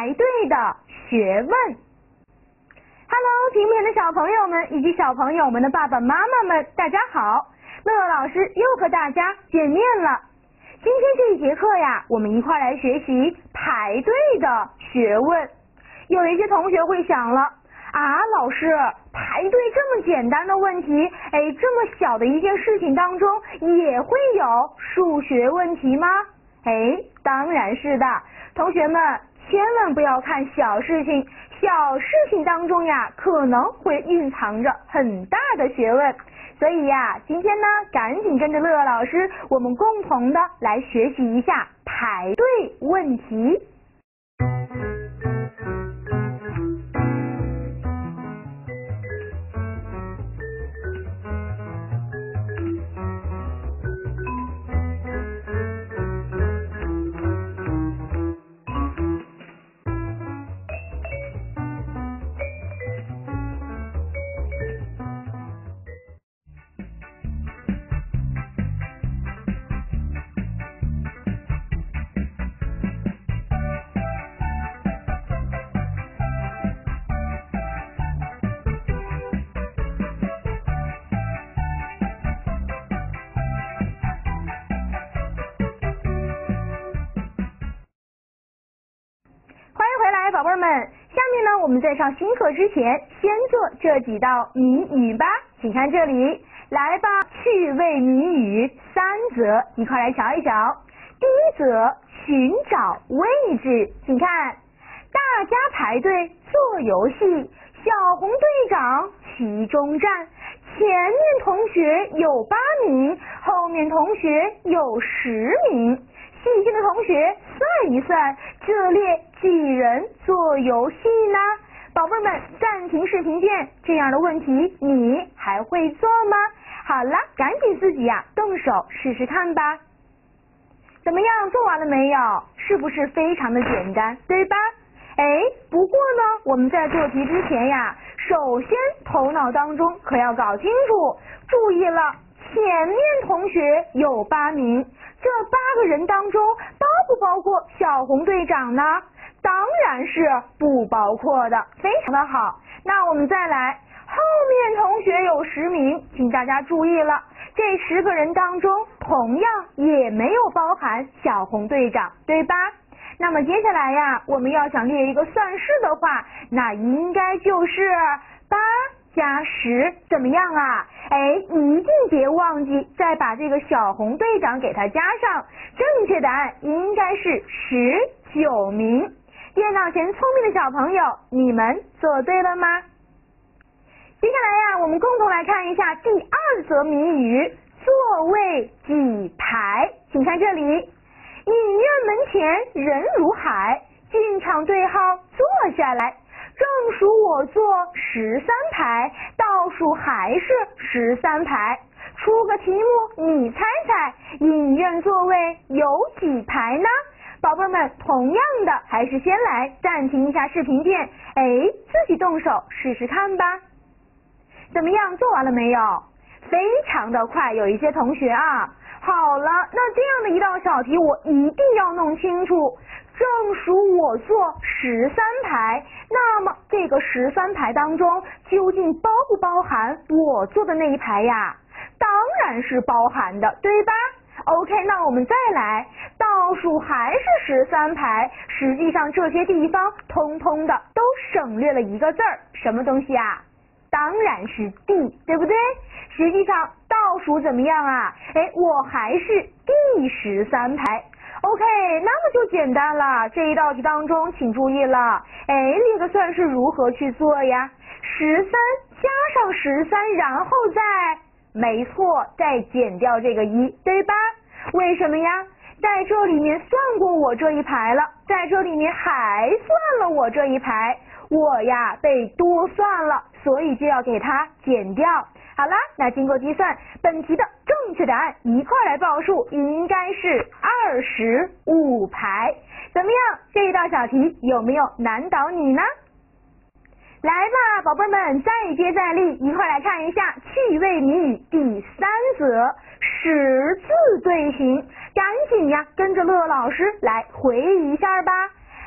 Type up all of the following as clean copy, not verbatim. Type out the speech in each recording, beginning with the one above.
排队的学问。Hello， 屏幕前的小朋友们以及小朋友们的爸爸妈妈们，大家好！乐乐老师又和大家见面了。今天这一节课呀，我们一块来学习排队的学问。有一些同学会想了，老师，排队这么简单的问题，这么小的一件事情当中也会有数学问题吗？当然是的。同学们千万不要看小事情，小事情当中呀，可能会蕴藏着很大的学问。所以呀，今天呢，赶紧跟着乐乐老师，我们共同的来学习一下排队问题。宝贝们，下面呢，我们在上新课之前，先做这几道谜语吧。请看这里，来吧，趣味谜语3则，一块来瞧一瞧。第一则，寻找位置。请看，大家排队做游戏，小红队长其中站，前面同学有8名，后面同学有10名。细心的同学算一算，这列几人做游戏呢？宝贝们，暂停视频键，这样的问题你还会做吗？好了，赶紧自己动手试试看吧。怎么样，做完了没有？是不是非常的简单，对吧？不过呢，我们在做题之前首先头脑当中可要搞清楚，注意了，前面同学有8名，这8个人当中包不包括小红队长呢？当然是不包括的，非常的好。那我们再来，后面同学有10名，请大家注意了，这10个人当中同样也没有包含小红队长，对吧？那么接下来我们要想列一个算式的话，那应该就是8加10，怎么样一定别忘记再把这个小红队长给它加上，正确答案应该是19名。电脑前聪明的小朋友，你们做对了吗？接下来我们共同来看一下第2则谜语，座位几排。请看这里，影院门前人如海，进场对号坐下来，正数我坐13排，倒数还是13排。出个题目你猜猜，影院座位有几排呢？宝贝们，同样的还是先来暂停一下视频键，自己动手试试看吧。怎么样，做完了没有？非常的快，有一些同学好了，那这样的一道小题我一定要弄清楚，正数我坐13排，那么这个13排当中究竟包不包含我坐的那一排呀？当然是包含的，对吧？OK， 那我们再来，倒数还是13排，实际上这些地方通通的都省略了一个字儿，什么东西当然是第，对不对？实际上倒数怎么样我还是第13排。OK， 那么就简单了。这一道题当中请注意了，这个算式如何去做呀？13加上13，然后没错，再减掉这个1，对吧？为什么呀？在这里面算过我这一排了，在这里面还算了我这一排，我被多算了，所以就要给它减掉。好啦，那经过计算，本题的正确答案一块来报数，应该是25排。怎么样，这一道小题有没有难倒你呢？来吧，宝贝们，再接再厉，一块来看一下趣味谜语第3则，十字队形。赶紧跟着乐乐老师来回忆一下吧。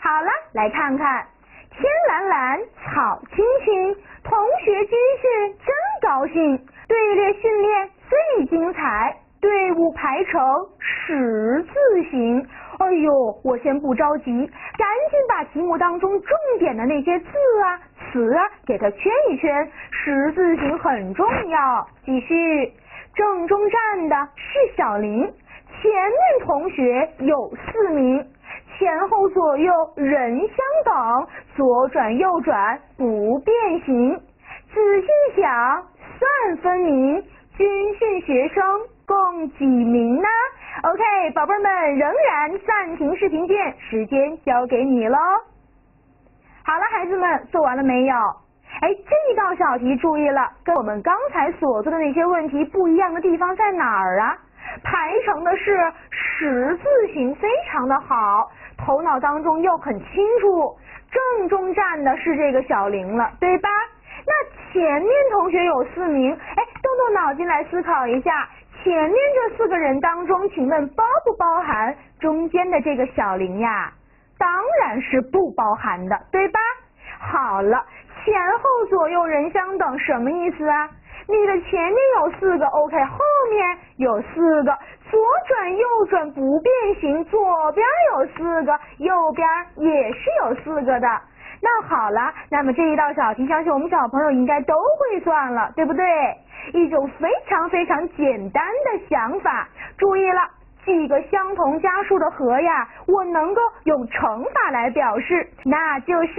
好了，来看看，天蓝蓝，草青青，同学军训真高兴，队列训练最精彩，队伍排成十字形。哎呦，我先不着急，赶紧把题目当中重点的那些字啊、词啊给它圈一圈，十字形很重要。继续，正中站的是小林，前面同学有4名，前后左右人相等，左转右转不变形。仔细想，算分明，军训学生共几名呢？ OK， 宝贝们，仍然暂停视频键，时间交给你喽。好了，孩子们，做完了没有？这道小题注意了，跟我们刚才所做的那些问题不一样的地方在哪儿啊？排成的是十字形，非常的好，头脑当中又很清楚。正中站的是这个小林了，对吧？那前面同学有4名，动脑筋来思考一下，前面这4个人当中，请问包不包含中间的这个小林呀？当然是不包含的，对吧？好了，前后左右人相等什么意思啊？你的前面有4个 OK， 后面有4个，左转右转不变形，左边有4个，右边也是有4个的。那好了，那么这一道小题，相信我们小朋友应该都会算了，对不对？一种非常非常简单的想法。注意了，几个相同加数的和呀，我能够用乘法来表示，那就是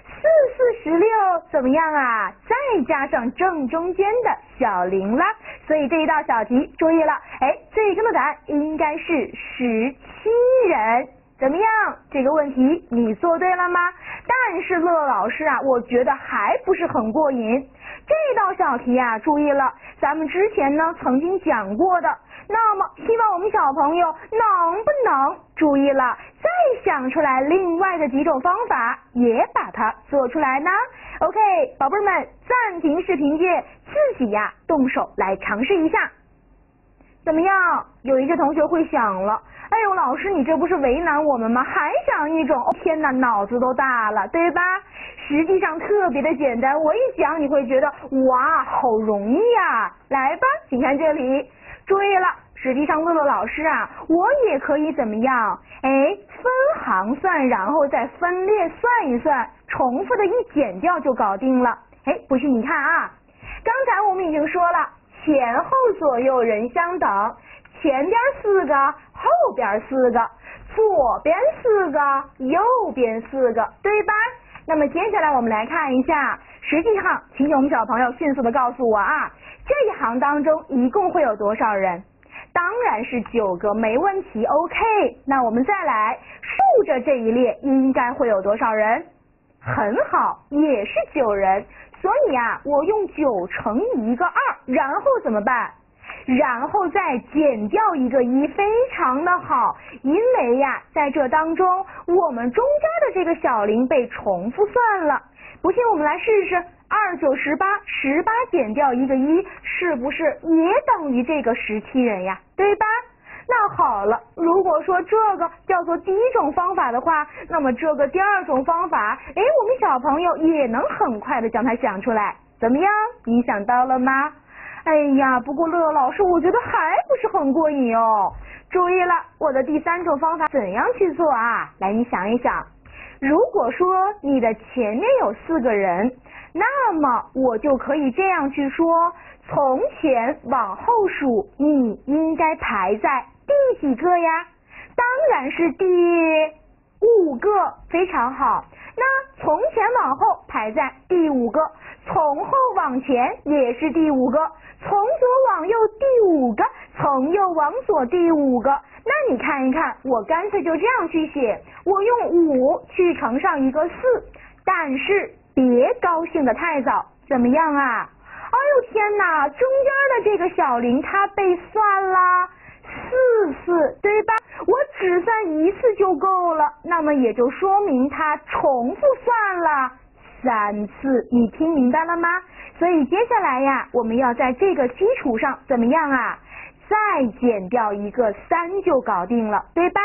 4、4、16，怎么样啊？再加上正中间的小林啦。所以这一道小题，注意了，最终的答案应该是17人。怎么样？这个问题你做对了吗？但是乐老师啊，我觉得还不是很过瘾。这道小题啊，注意了，咱们之前呢曾经讲过的。那么希望我们小朋友能不能注意了，再想出来另外的几种方法，也把它做出来呢 ？OK， 宝贝们，暂停视频键，自己呀动手来尝试一下。怎么样？有一些同学会想了，哎呦，老师你这不是为难我们吗？还想一种，天哪，脑子都大了，对吧？实际上特别的简单，我一讲你会觉得哇，好容易呀！来吧，请看这里，注意了，实际上乐乐老师啊，我也可以怎么样？分行算，然后再分列算一算，重复的一减掉就搞定了。不信你看啊，刚才我们已经说了，前后左右人相等，前边4个，后边4个，左边4个，右边4个，对吧？那么接下来我们来看一下，实际上，请我们小朋友迅速的告诉我啊，这一行当中一共会有多少人？当然是9个，没问题 ，OK。那我们再来竖着这一列，应该会有多少人？很好，也是9人。所以啊，我用9乘以1个2，然后怎么办？然后再减掉一个1，非常的好。因为呀，在这当中，我们中间的这个小林被重复算了。不信我们来试试，2、9、18，18减掉一个1，是不是也等于这个17人呀？对吧？那好了，如果说这个叫做第一种方法的话，那么这个第2种方法，我们小朋友也能很快的将它想出来。怎么样？你想到了吗？哎呀，不过乐老师，我觉得还不是很过瘾哦。注意了，我的第3种方法怎样去做啊？来，你想一想，如果说你的前面有4个人，那么我就可以这样去说，从前往后数，你应该排在第几个呀？当然是第5个，非常好。那从前往后排在第5个，从后往前也是第5个，从左往右第5个，从右往左第5个。那你看一看，我干脆就这样去写，我用5去乘上一个4，但是别高兴得太早，怎么样啊？哎呦天哪，中间的这个小林它被算啦4次，对吧？我只算1次就够了，那么也就说明它重复算了3次，你听明白了吗？所以接下来呀，我们要在这个基础上怎么样啊？再减掉一个3就搞定了，对吧？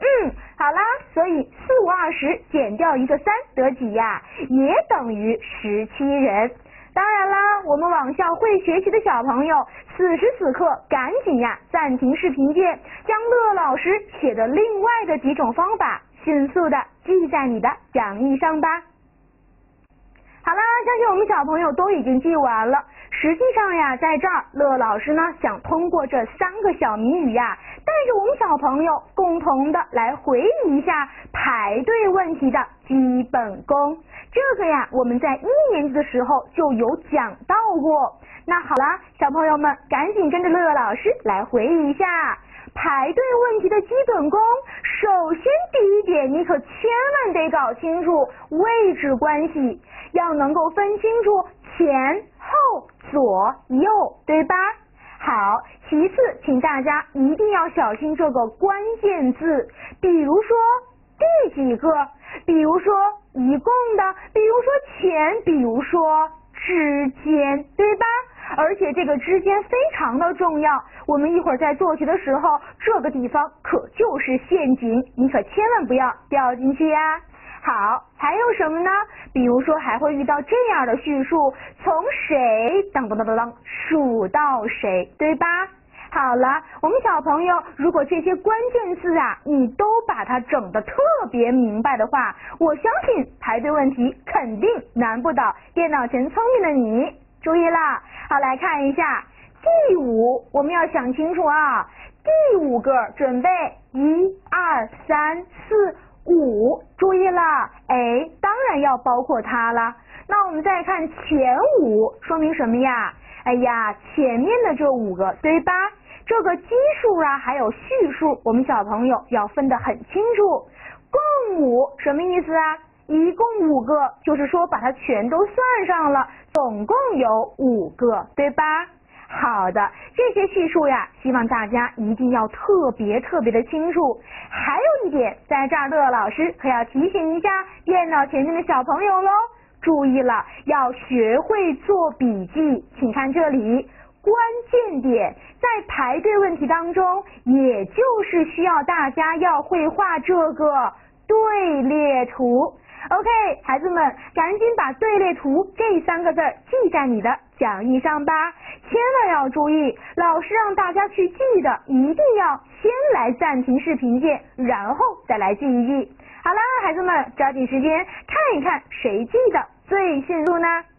好啦，所以4、5、20减掉一个3得几呀？也等于17人。当然啦，我们网校会学习的小朋友，此时此刻赶紧呀暂停视频键，将乐老师写的另外的几种方法迅速的记在你的讲义上吧。好啦，相信我们小朋友都已经记完了。实际上呀，在这儿乐老师呢想通过这3个小谜语呀，带着我们小朋友共同的来回忆一下排队问题的基本功。这个呀，我们在1年级的时候就有讲到过。那好啦，小朋友们赶紧跟着乐乐老师来回忆一下排队问题的基本功。首先第一点，你可千万得搞清楚位置关系，要能够分清楚前后左右，对吧？好，其次请大家一定要小心这个关键字，比如说第几个，比如说一共的，比如说前，比如说之间，对吧？而且这个之间非常的重要，我们一会儿在做题的时候，这个地方可就是陷阱，你可千万不要掉进去呀。好，还有什么呢？比如说还会遇到这样的叙述，从谁当当当当当数到谁，对吧？好了，我们小朋友如果这些关键字啊，你都把它整得特别明白的话，我相信排队问题肯定难不倒电脑前聪明的你。注意啦，好，来看一下第5，我们要想清楚啊，第5个准备1、2、3、4、5，注意了，当然要包括它了。那我们再看前5，说明什么呀？哎呀，前面的这5个，对吧？这个基数啊，还有序数，我们小朋友要分得很清楚。共5什么意思啊？一共5个，就是说把它全都算上了，总共有5个，对吧？好的，这些系数呀，希望大家一定要特别的清楚。还有一点，在这儿乐老师可要提醒一下电脑前面的小朋友喽，注意了，要学会做笔记。请看这里，关键点在排队问题当中，也就是需要大家要会画这个队列图。OK， 孩子们，赶紧把队列图这3个字记在你的讲义上吧。千万要注意，老师让大家去记的，一定要先来暂停视频键，然后再来记一记。好啦，孩子们，抓紧时间看一看谁记得最迅速呢？